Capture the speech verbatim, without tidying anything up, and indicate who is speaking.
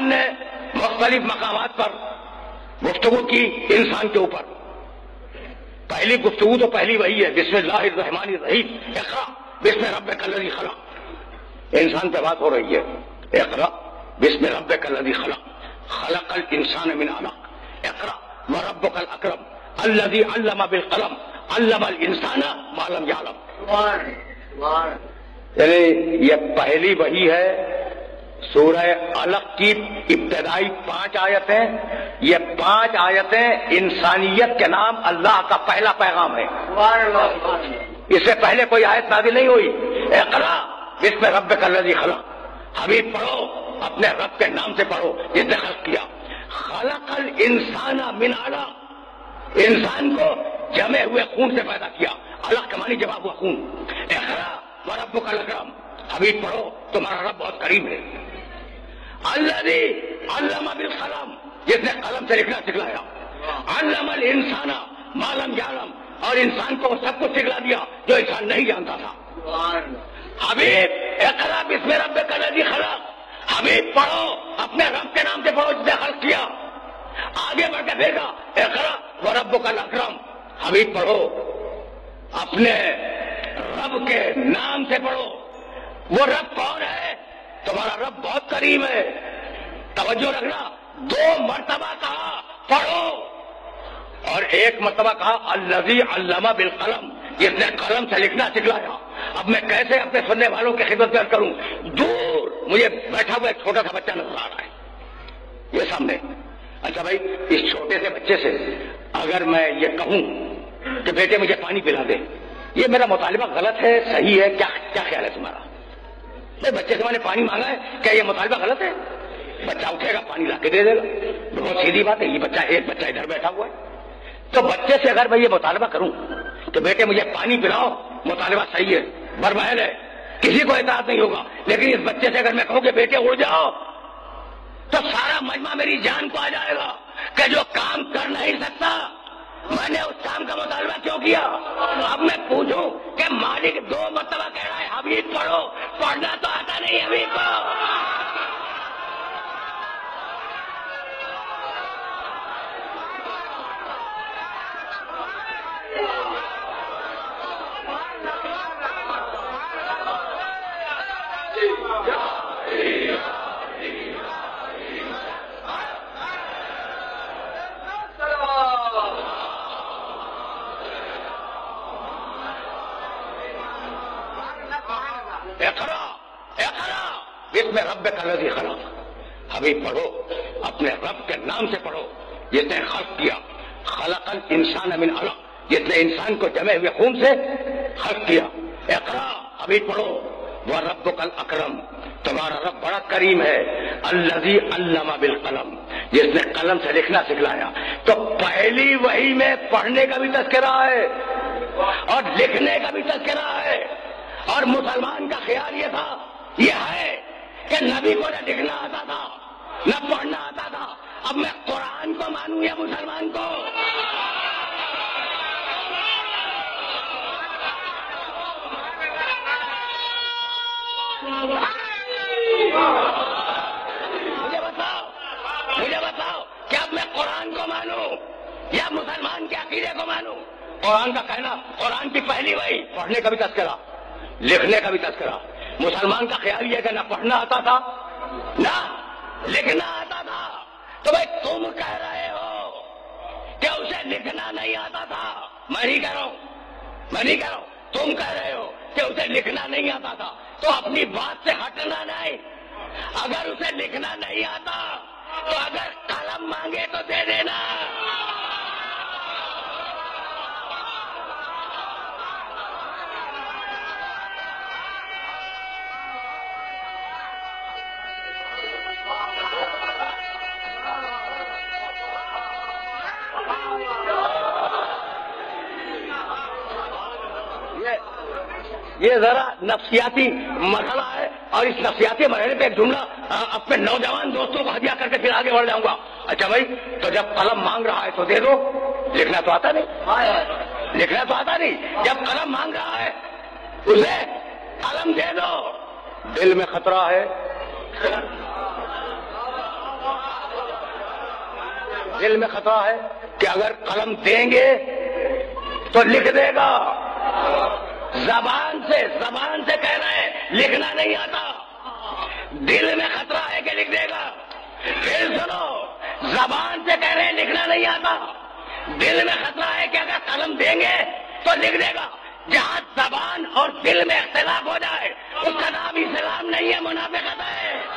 Speaker 1: قرآن نے مختلف مقامات پر گفتگو کی انسان کے اوپر. پہلی گفتگو تو پہلی وہی ہے، بسم اللہ الرحمن الرحیم، اقرا بسم ربک الذی خلق. انسان پہ بات ہو رہی ہے. اقرا بسم ربک الذی خلق خلق الانسان من علق اقرا وربک الاکرم الذی علم بالقلم علم الانسان ما لم یعلم. یعنی یہ پہلی وحی ہے. سورہ علق کی ابتدائی پانچ آیتیں، یہ پانچ آیتیں انسانیت کے نام اللہ کا پہلا پیغام ہے. اس سے پہلے کوئی آیت نازل نہیں ہوئی. اقرا بسم ربک الذی خلق. حبیب پڑھو، اپنے رب کے نام سے پڑھو جس نے خلق کیا. خلق الانسان من علق. انسان کو جمے ہوئے خون سے پیدا کیا. علق کا معنی جمع ہوا خون. اقرا وربک الاکرم. حبیب پڑھو، تمہارا رب بہت قریب ہے. الذی علم بالقلم، جس نے قلم سے لکھنا سکھلایا. علم الانسان ما لم یعلم، اور انسان کو سب کچھ سکھلا دیا جو انسان نہیں جانتا تھا. حبیب اقرا بسم ربک الذی خلق. حبیب پڑھو، اپنے رب کے نام سے پڑھو جس نے خلق کیا. آگے بڑھ کے بھیجا اقرا وربک الاکرم. حبیب پڑھو، اپنے رب کے نام سے پڑھو. وہ رب کون ہے؟ تمہارا رب بہت قریب ہے. توجہ رکھنا، دو مرتبہ کہا پڑھو، اور ایک مرتبہ کہا الذی علم بالقلم، جس نے قلم سے لکھنا سکھلایا. اب میں کیسے اپنے سننے والوں کی خدمت پیش کروں؟ دور مجھے بیٹھا ہوا ایک چھوٹا سا بچہ نظر آ رہا ہے یہ سامنے. اچھا بھائی، اس چھوٹے سے بچے سے اگر میں یہ کہوں کہ بیٹے مجھے پانی پلا دے، یہ میرا مطالبہ غلط ہے صحیح ہے؟ کیا کیا خیال ہے تمہارا؟ بچے سے میں نے پانی مانگا ہے، کیا یہ مطالبہ غلط ہے؟ بچہ اٹھے گا، پانی لا کے دے دے گا. بہت سیدھی بات ہے. یہ بچہ ایک بچہ ادھر بیٹھا ہوا ہے، تو بچے سے اگر میں یہ مطالبہ کروں کہ بیٹے مجھے پانی پلاؤ، مطالبہ صحیح ہے، برمحل ہے، کسی کو اعتراض نہیں ہوگا. لیکن اس بچے سے اگر میں کہوں کہ بیٹے اڑ جاؤ، تو سارا مجمع میری جان کو آ جائے گا کہ جو کام کر نہیں سکتا میں نے اس کام کا مطالبہ کیوں کیا. اب میں پوچھوں کہ مالک دو مرتبہ کہہ رہا ہے حبیب پڑھو، پڑھنا تو آتا نہیں حبیب کو. اقرا اقرا بسم ربک الذی خلق. حبیب پڑھو، اپنے رب کے نام سے پڑھو جس نے خلق کیا. خلق الانسان من علق، جس نے انسان کو جمے ہوئے خون سے خلق کیا. اقرا حبیب پڑھو وربک الاکرم، تمہارا رب بڑا کریم ہے. الذی علم بالقلم، جس نے قلم سے لکھنا سکھلایا. تو پہلی وحی میں پڑھنے کا بھی تذکرہ ہے اور لکھنے کا بھی تذکرہ ہے. اور مسلمان کا خیال یہ تھا، یہ ہے کہ نبی کو نہ لکھنا آتا تھا نہ پڑھنا آتا تھا. اب میں قرآن کو مانوں یا مسلمان کو؟ مجھے بتاؤ مجھے بتاؤ کہ اب میں قرآن کو مانوں یا مسلمان کے عقیدے کو مانوں؟ قرآن کا کہنا، قرآن کی پہلی وحی، پڑھنے کا بھی تذکرہ، لکھنے کا بھی تذکرہ. مسلمان کا خیال یہ کہ نہ پڑھنا آتا تھا نہ لکھنا آتا تھا. تو بھائی تم کہہ رہے ہو کہ اسے لکھنا نہیں آتا تھا. میں نہیں کہہ رہا ہوں میں نہیں کہہ رہا ہوں تم کہہ رہے ہو کہ اسے لکھنا نہیں آتا تھا. تو اپنی بات سے ہٹنا نہیں. اگر اسے لکھنا نہیں آتا تو اگر قلم مانگے تو دے دینا. یہ ذرا نفسیاتی مرحلہ ہے، اور اس نفسیاتی مرحلے پہ ایک جملہ اپنے نوجوان دوستوں کو ہدیہ کر کے پھر آگے بڑھ جاؤں گا. اچھا بھائی، تو جب قلم مانگ رہا ہے تو دے دو. لکھنا تو آتا نہیں لکھنا تو آتا نہیں جب قلم مانگ رہا ہے اسے قلم دے دو. دل میں خطرہ ہے دل میں خطرہ ہے کہ اگر قلم دیں گے تو لکھ دے گا. زبان سے زبان سے کہہ رہے ہیں لکھنا نہیں آتا, دل میں خطرہ ہے کہ لکھ دے گا. پھر سنو, زبان سے کہہ رہے ہیں لکھنا نہیں آتا, دل میں خطرہ ہے کہ اگر قلم دیں گے تو لکھ دے گا. جہاں زبان اور دل میں اختلاف ہو جائے اس کا نام اسلام نہیں ہے, منافقت ہے.